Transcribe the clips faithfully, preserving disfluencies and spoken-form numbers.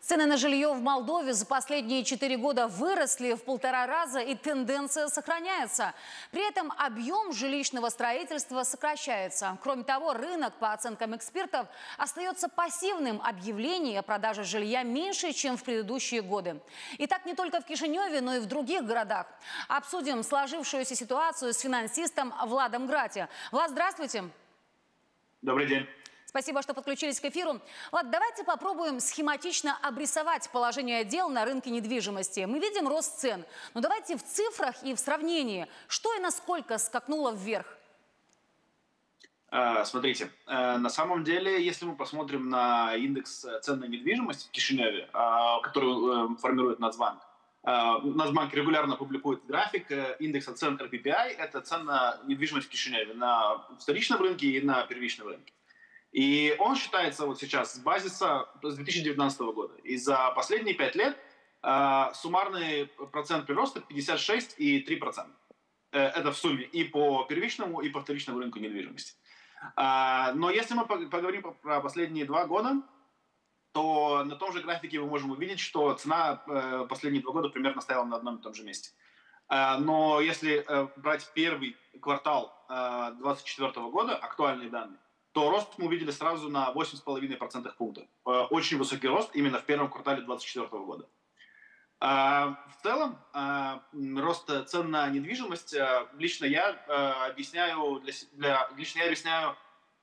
Цены на жилье в Молдове за последние четыре года выросли в полтора раза, и тенденция сохраняется. При этом объем жилищного строительства сокращается. Кроме того, рынок, по оценкам экспертов, остается пассивным. Объявлений о продаже жилья меньше, чем в предыдущие годы. И так не только в Кишиневе, но и в других городах. Обсудим сложившуюся ситуацию с финансистом Владом Грати. Влад, здравствуйте. Добрый день. Спасибо, что подключились к эфиру. Ладно, давайте попробуем схематично обрисовать положение дел на рынке недвижимости. Мы видим рост цен, но давайте в цифрах и в сравнении. Что и насколько скакнуло вверх? Смотрите, на самом деле, если мы посмотрим на индекс цен на недвижимость в Кишиневе, который формирует Нацбанк, Нацбанк регулярно публикует график индекса цен эр пи пи ай, это цен на недвижимость в Кишиневе, на вторичном рынке и на первичном рынке. И он считается вот сейчас с базиса с две тысячи девятнадцатого года. И за последние пять лет э, суммарный процент прироста пятьдесят шесть и три десятых процента. Э, это в сумме и по первичному, и по вторичному рынку недвижимости. Э, но если мы поговорим про последние два года, то на том же графике мы можем увидеть, что цена э, последние два года примерно стояла на одном и том же месте. Э, но если э, брать первый квартал две тысячи двадцать четвёртого года, актуальные данные, то рост мы увидели сразу на восемь целых пять десятых процента пункта. Очень высокий рост именно в первом квартале две тысячи двадцать четвёртого года. В целом, рост цен на недвижимость лично я объясняю, для, для, лично я объясняю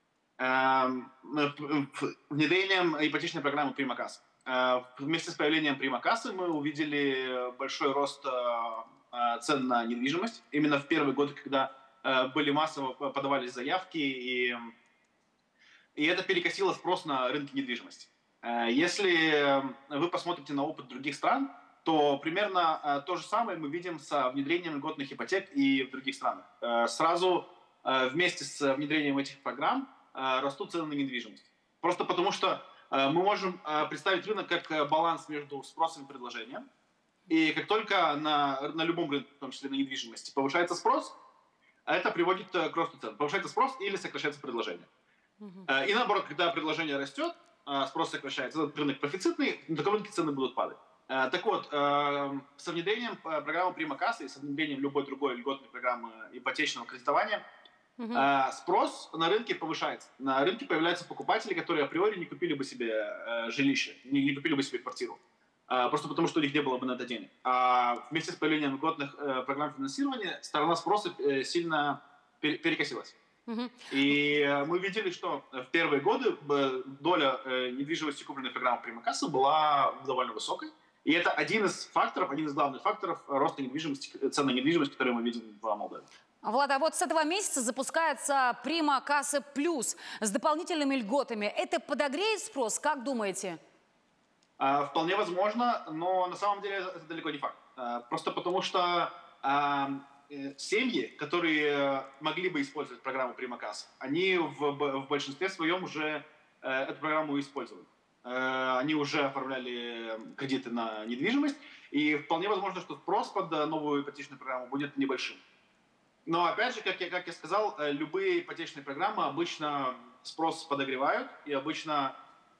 внедрением ипотечной программы Примакасса. Вместе с появлением Примакассы мы увидели большой рост цен на недвижимость. Именно в первые годы, когда были массово подавались заявки, и И это перекосило спрос на рынке недвижимости. Если вы посмотрите на опыт других стран, то примерно то же самое мы видим с внедрением льготных ипотек и в других странах. Сразу вместе с внедрением этих программ растут цены на недвижимость. Просто потому что мы можем представить рынок как баланс между спросом и предложением. И как только на, на любом рынке, в том числе на недвижимости, повышается спрос, это приводит к росту цен. Повышается спрос или сокращается предложение. И наоборот, когда предложение растет, спрос сокращается, этот рынок профицитный, на таком рынке цены будут падать. Так вот, со внедрением программы Примакасса и со внедрением любой другой льготной программы ипотечного кредитования uh-huh. спрос на рынке повышается. На рынке появляются покупатели, которые априори не купили бы себе жилище, не купили бы себе квартиру. Просто потому, что у них не было бы на это денег. А вместе с появлением льготных программ финансирования сторона спроса сильно перекосилась. Uh-huh. И мы видели, что в первые годы доля недвижимости, купленной программой Примакасса, была довольно высокой. И это один из факторов, один из главных факторов роста недвижимости, цен на недвижимость, который мы видим в Молдове. Влад, а вот с этого месяца запускается Примакасса Плюс с дополнительными льготами. Это подогреет спрос, как думаете? А, вполне возможно, но на самом деле это далеко не факт. А, просто потому что а, семьи, которые могли бы использовать программу Примакасса, они в, в большинстве своем уже э, эту программу использовали. Э, они уже оформляли кредиты на недвижимость, и вполне возможно, что спрос под новую ипотечную программу будет небольшим. Но опять же, как я, как я сказал, любые ипотечные программы обычно спрос подогревают и обычно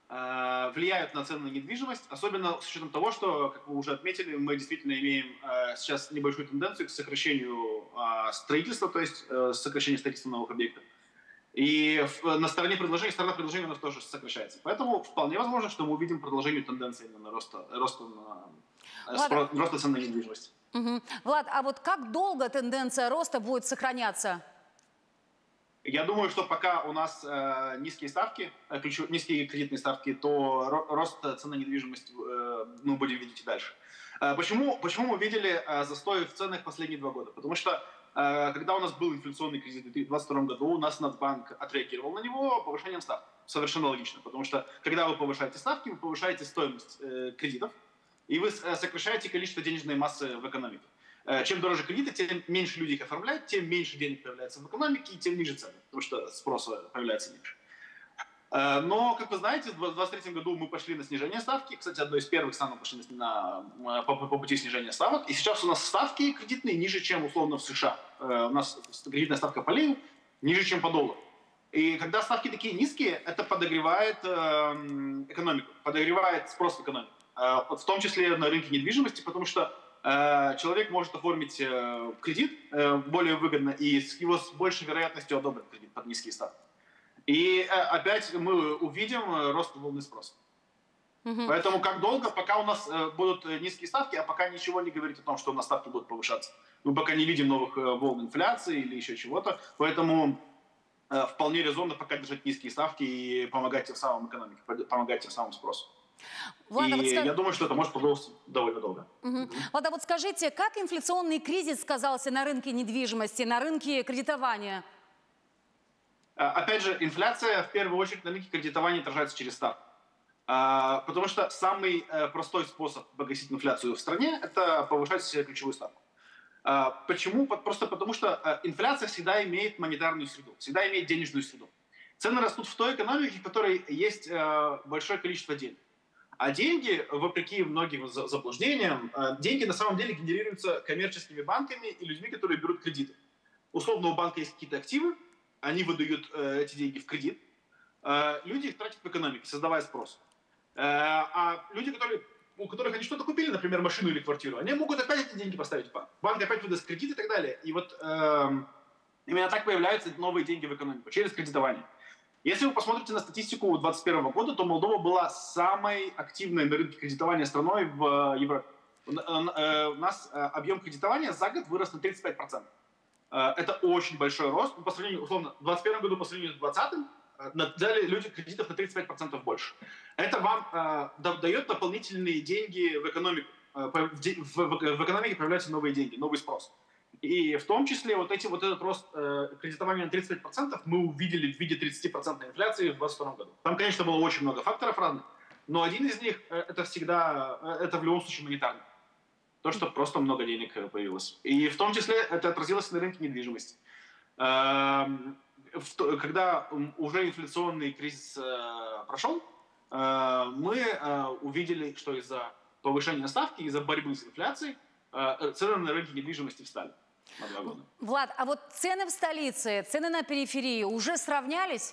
э, влияют на цены на недвижимость, особенно с учетом того, что, как вы уже отметили, мы действительно имеем э, сейчас небольшую тенденцию к сокращению э, строительства, то есть э, сокращению строительства новых объектов. И в, на стороне предложения, сторона предложения у нас тоже сокращается. Поэтому вполне возможно, что мы увидим продолжение тенденции на роста, роста, на, спро, роста цен на недвижимость. Угу. Влад, а вот как долго тенденция роста будет сохраняться? Я думаю, что пока у нас э, низкие ставки, э, ключу, низкие кредитные ставки, то ро, рост цен на недвижимость э, мы будем видеть и дальше. Э, почему, почему мы видели э, застой в ценах последние два года? Потому что э, когда у нас был инфляционный кризис в две тысячи двадцать втором году, у нас Нацбанк отреагировал на него повышением ставок. Совершенно логично, потому что когда вы повышаете ставки, вы повышаете стоимость э, кредитов, и вы сокращаете количество денежной массы в экономике. Чем дороже кредиты, тем меньше людей их оформляют, тем меньше денег появляется в экономике, и тем ниже цены, потому что спроса появляется меньше. Но, как вы знаете, в две тысячи двадцать третьем году мы пошли на снижение ставки. Кстати, одной из первых стран мы пошли на, по, по пути снижения ставок. И сейчас у нас ставки кредитные ниже, чем условно в США. У нас кредитная ставка по лею ниже, чем по доллару. И когда ставки такие низкие, это подогревает э, экономику, подогревает спрос в экономике. В том числе на рынке недвижимости, потому что человек может оформить кредит более выгодно и с его с большей вероятностью одобрят кредит под низкие ставки. И опять мы увидим рост волны спроса. Угу. Поэтому как долго, пока у нас будут низкие ставки, а пока ничего не говорит о том, что у нас ставки будут повышаться. Мы пока не видим новых волн инфляции или еще чего-то. Поэтому вполне резонно пока держать низкие ставки и помогать тем самым экономике, помогать тем самым спросу. Влад, и вот скаж... я думаю, что это может продолжиться довольно долго. Угу. Угу. Влад, а вот скажите, как инфляционный кризис сказался на рынке недвижимости, на рынке кредитования? Опять же, инфляция в первую очередь на рынке кредитования отражается через ставку. Потому что самый простой способ погасить инфляцию в стране – это повышать ключевую ставку. Почему? Просто потому что инфляция всегда имеет монетарную среду, всегда имеет денежную среду. Цены растут в той экономике, в которой есть большое количество денег. А деньги, вопреки многим заблуждениям, деньги на самом деле генерируются коммерческими банками и людьми, которые берут кредиты. Условно, у банка есть какие-то активы, они выдают эти деньги в кредит, люди их тратят в экономике, создавая спрос. А люди, которые, у которых они что-то купили, например, машину или квартиру, они могут опять эти деньги поставить в банк. Банк опять выдаст кредит и так далее. И вот э, именно так появляются новые деньги в экономику, через кредитование. Если вы посмотрите на статистику две тысячи двадцать первого года, то Молдова была самой активной на рынке кредитования страной в Европе. У нас объем кредитования за год вырос на тридцать пять процентов. Это очень большой рост. По сравнению, условно, в двадцать первом году по сравнению с двадцатым дали люди кредитов на тридцать пять процентов больше. Это вам э, дает дополнительные деньги в экономику. Э, в, в, в экономике появляются новые деньги, новый спрос. И в том числе вот, эти, вот этот рост э, кредитования на тридцать пять процентов мы увидели в виде тридцатипроцентной инфляции в двадцать втором году. Там, конечно, было очень много факторов разных, но один из них э, это всегда, э, это в любом случае монетарный. То, что просто много денег появилось. И в том числе это отразилось на рынке недвижимости. Э, Когда уже инфляционный кризис э, прошел, э, мы э, увидели, что из-за повышения ставки, из-за борьбы с инфляцией, э, цены на рынке недвижимости встали на два года. Влад, а вот цены в столице, цены на периферии уже сравнялись?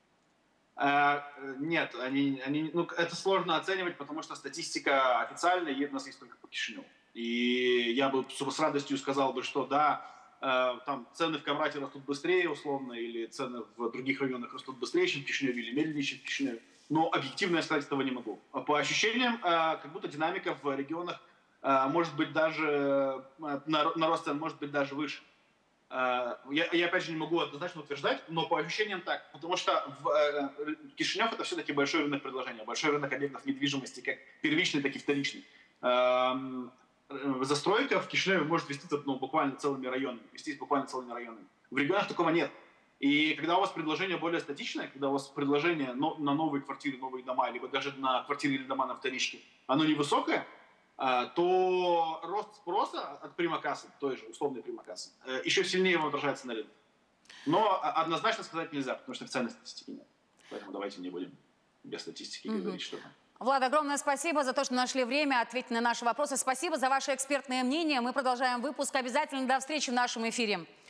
Э, нет, они, они, ну, это сложно оценивать, потому что статистика официальная у нас есть только по Кишиневу. И я бы с радостью сказал бы, что да, там цены в Камрате растут быстрее, условно, или цены в других районах растут быстрее, чем в Кишиневе, или медленнее, чем в Кишиневе. Но объективно я сказать этого не могу. По ощущениям, как будто динамика в регионах может быть даже, на рост цен может быть даже выше. Я, я опять же не могу однозначно утверждать, но по ощущениям так. Потому что в, Кишинев это все-таки большой рынок предложения, большой рынок объектов недвижимости, как первичный, так и вторичный. Застройка в Кишиневе может вестись ну, буквально целыми районами, вестись буквально целыми районами. В регионах такого нет. И когда у вас предложение более статичное, когда у вас предложение на новые квартиры, новые дома, либо даже на квартиры или дома на вторичке, оно невысокое, то рост спроса от примакассы, той же условной примакассы, еще сильнее его отражается на рынке. Но однозначно сказать нельзя, потому что официальной статистики нет. Поэтому давайте не будем без статистики mm-hmm. говорить что-то. Влад, огромное спасибо за то, что нашли время ответить на наши вопросы. Спасибо за ваше экспертное мнение. Мы продолжаем выпуск. Обязательно до встречи в нашем эфире.